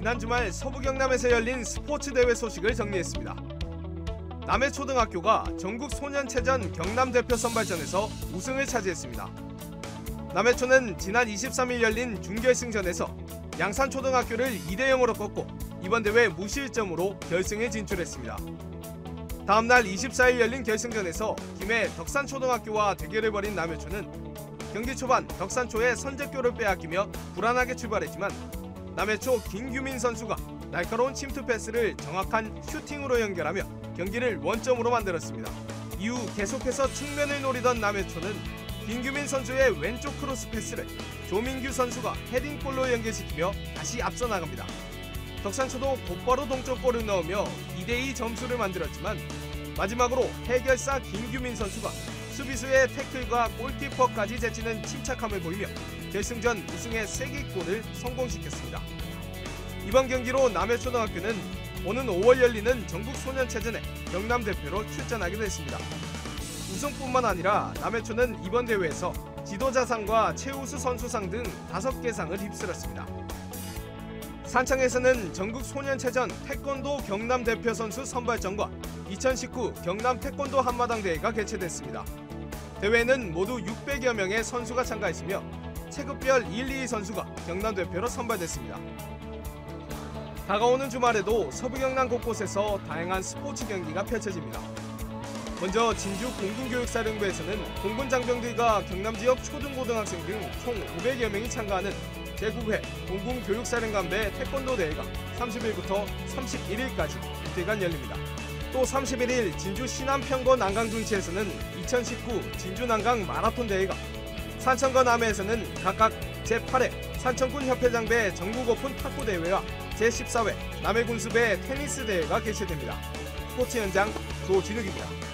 지난 주말 서부 경남에서 열린 스포츠 대회 소식을 정리했습니다. 남해초등학교가 전국 소년체전 경남 대표 선발전에서 우승을 차지했습니다. 남해초는 지난 23일 열린 준결승전에서 양산초등학교를 2대0으로 꺾고 이번 대회 무실점으로 결승에 진출했습니다. 다음날 24일 열린 결승전에서 김해 덕산초등학교와 대결을 벌인 남해초는 경기 초반 덕산초의 선제골을 빼앗기며 불안하게 출발했지만 남해초 김규민 선수가 날카로운 침투 패스를 정확한 슈팅으로 연결하며 경기를 원점으로 만들었습니다. 이후 계속해서 측면을 노리던 남해초는 김규민 선수의 왼쪽 크로스 패스를 조민규 선수가 헤딩골로 연결시키며 다시 앞서 나갑니다. 덕산초도 곧바로 동점골을 넣으며 2대2 점수를 만들었지만 마지막으로 해결사 김규민 선수가 수비수의 태클과 골키퍼까지 제치는 침착함을 보이며 결승전 우승의 쐐기골을 성공시켰습니다. 이번 경기로 남해초등학교는 오는 5월 열리는 전국 소년체전에 경남 대표로 출전하게 됐습니다. 우승뿐만 아니라 남해초는 이번 대회에서 지도자상과 최우수 선수상 등 5개 상을 휩쓸었습니다. 산청에서는 전국 소년체전 태권도 경남 대표 선수 선발전과 2019 경남 태권도 한마당 대회가 개최됐습니다. 대회에는 모두 600여 명의 선수가 참가했으며 체급별 1, 2위 선수가 경남 대표로 선발됐습니다. 다가오는 주말에도 서부 경남 곳곳에서 다양한 스포츠 경기가 펼쳐집니다. 먼저 진주 공군교육사령부에서는 공군 장병들과 경남 지역 초등고등학생 등 총 500여 명이 참가하는 제9회 공군교육사령관배 태권도 대회가 30일부터 31일까지 이틀간 열립니다. 또 31일 진주 신안평고 난강중치에서는 2019 진주 난강 마라톤 대회가, 산청과 남해에서는 각각 제8회 산청군 협회장배 전국 오픈 탁구 대회와 제14회 남해군수배 테니스 대회가 개최됩니다. 스포츠 현장 조진욱입니다.